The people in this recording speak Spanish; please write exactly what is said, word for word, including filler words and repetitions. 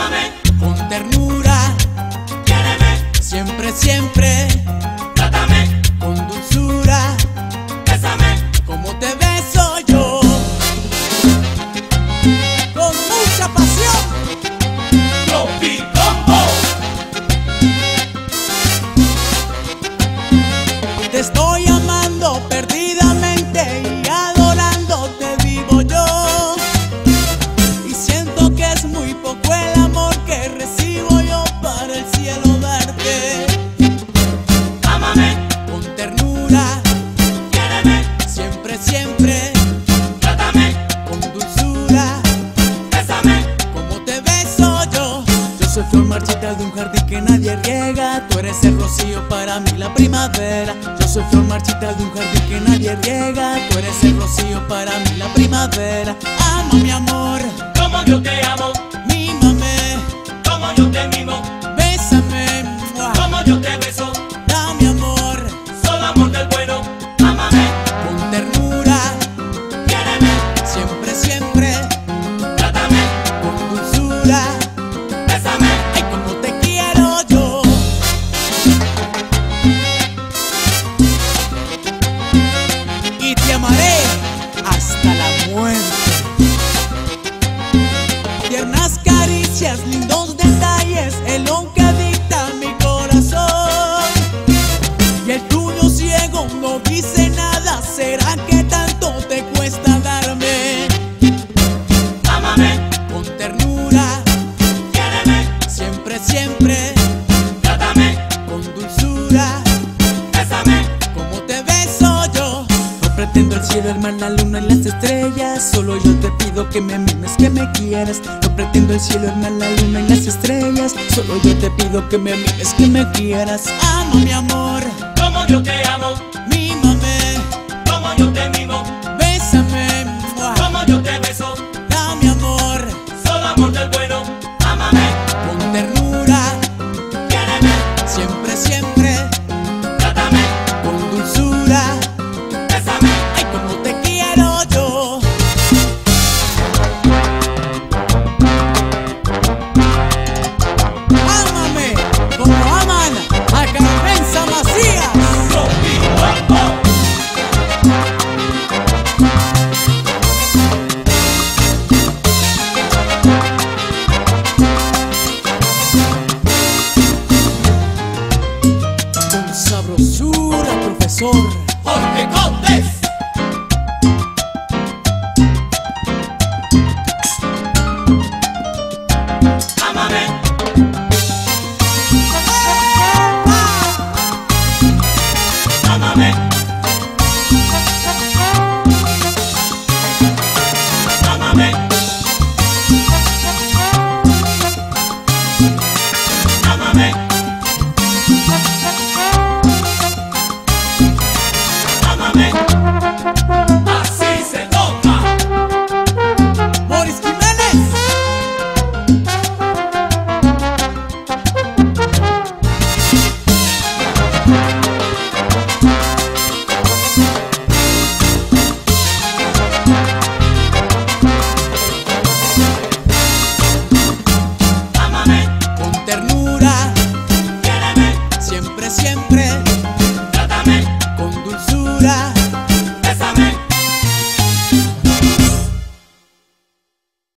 Ámame con ternura, quiéreme, siempre, siempre, trátame, con dulzura, bésame, como te beso yo, con mucha pasión. Tropicombo. Te estoy amando perdidamente y adorándote vivo yo. Y siento que es muy poco el amor que recibo yo para el cielo darte. Ámame, Con ternura, quiéreme, siempre, siempre, trátame, con dulzura, bésame, como te beso yo. Yo soy flor marchita de un jardín que nadie riega. Tú eres el rocío para mí la primavera. Yo soy flor marchita de un jardín que nadie riega. Tú eres el rocío para mí la primavera. Ama mi amor, como yo te amo, mímame, como yo te mimo, bésame, ¡mua! como yo te beso, Dame amor, solo amor del bueno. Ámame, con ternura, quiéreme, siempre, siempre, trátame, con dulzura. bésame, Ay, como te quiero yo. Y te amaré hasta la muerte. Tiernas caricias, lindos detalles, el don que dicta mi corazón. Y el tuyo ciego no dice nada. ¿Será que tanto te cuesta darme? ámame, Con ternura, quiéreme, siempre, siempre, trátame, con dulzura, bésame, como te beso yo. No pretendo el cielo, el mar, la luna y las estrellas. Solo yo te pido que me mimes, que me quieras. No pretendo el cielo, el mar, la luna y las estrellas. Solo yo te pido que me mimes, que me quieras. Ama mi amor, como yo te amo, mímame,